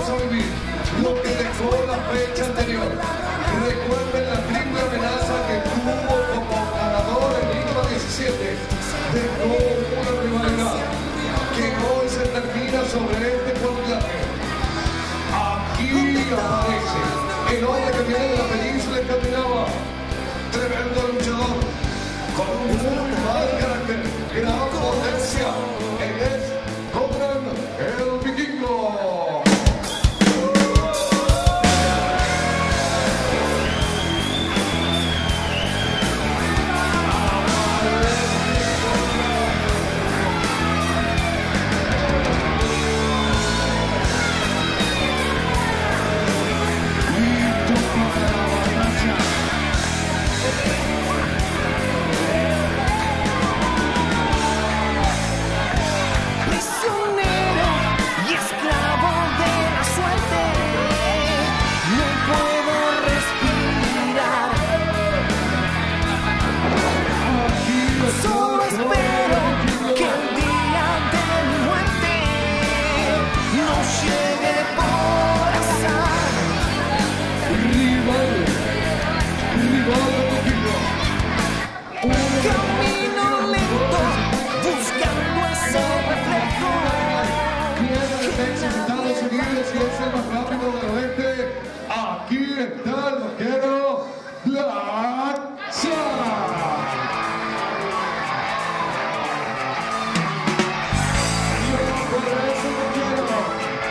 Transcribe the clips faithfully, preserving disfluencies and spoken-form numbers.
vamos a vivir lo que dejó la fecha anterior. Recuerden la triple amenaza que tuvo como ganador el número diecisiete. Dejó una rivalidad que hoy se termina sobre este colombiano. Aquí aparece el hombre que viene de la península escandinava, tremendo luchador, con muy mal carácter, gran potencia. Él es Godran el Vikingo. Estados Unidos y es el más rápido del oeste. Aquí está el vaquero Black Shark. Yo por eso lo quiero.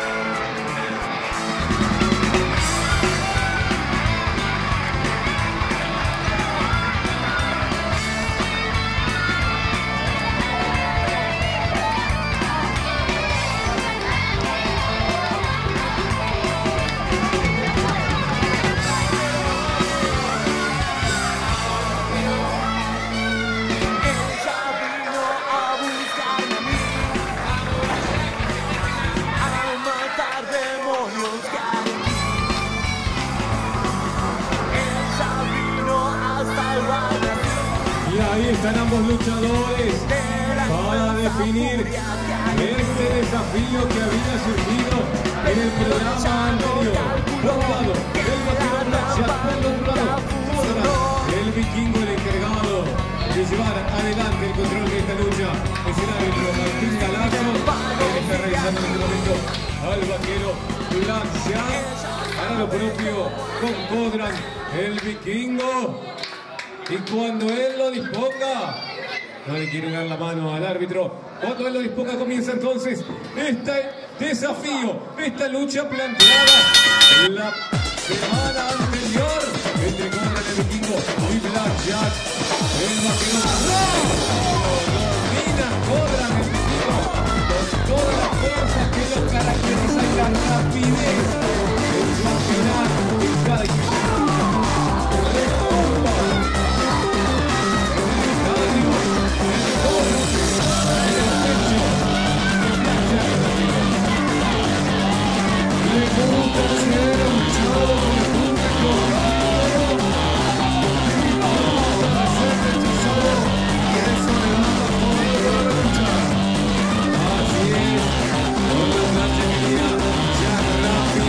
Y ahí están ambos luchadores para definir este desafío que había surgido en el programa anterior. Por un lado, el vaquero Black Shark, por el otro lado, Godran, el vikingo, el encargado de llevar adelante el control de esta lucha. Es el árbitro Martín Galazo, que está realizando en este momento al vaquero Black Shark. Hará lo propio con Godran, el vikingo. Y cuando él lo disponga, no le quiero dar la mano al árbitro. Cuando él lo disponga, comienza entonces este desafío, esta lucha planteada la semana anterior entre Godran el vikingo y Black Shark, el vaquero. Domina Godran el vikingo con toda la fuerza que lo caracteriza y la rapidez en su accionar en cada instante. Así es, con la plancha que ya rápido.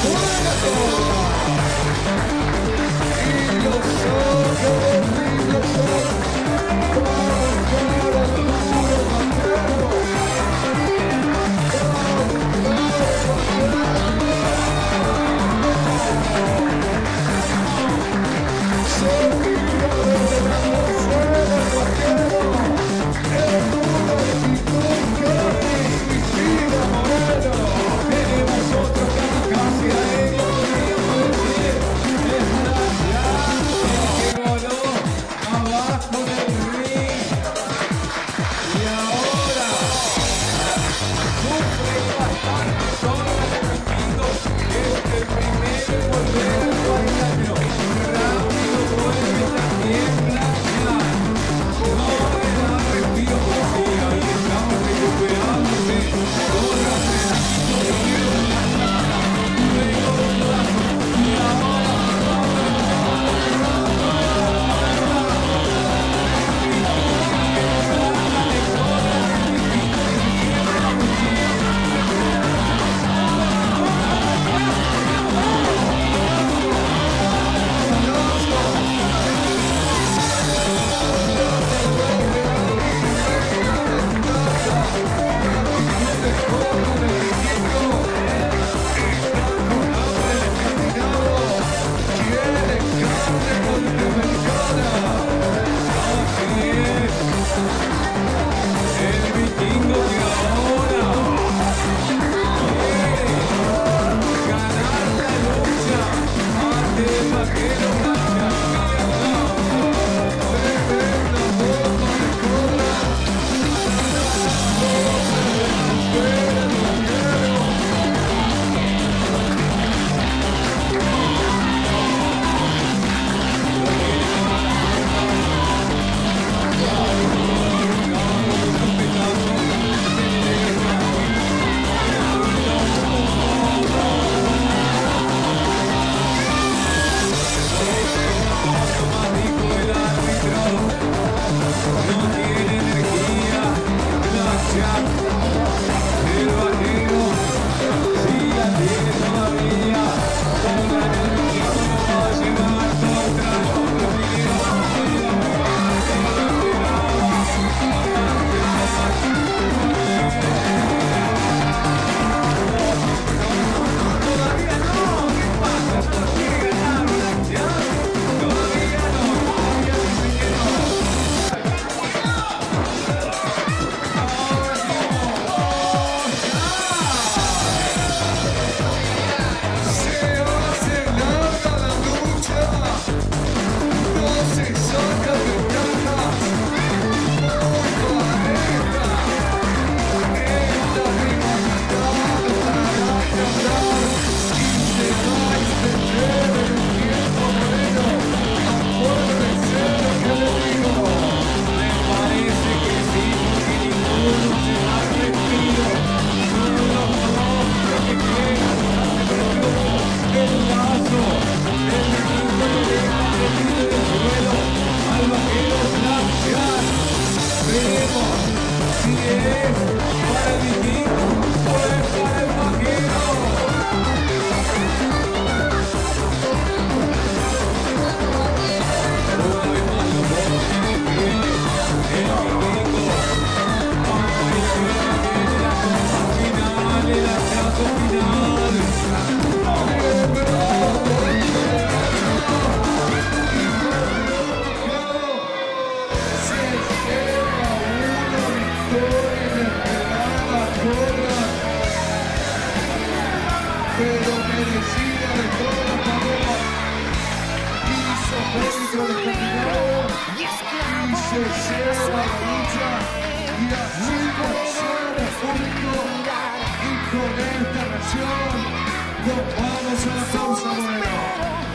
Con esta canción nos vamos a la pausa, Moreno.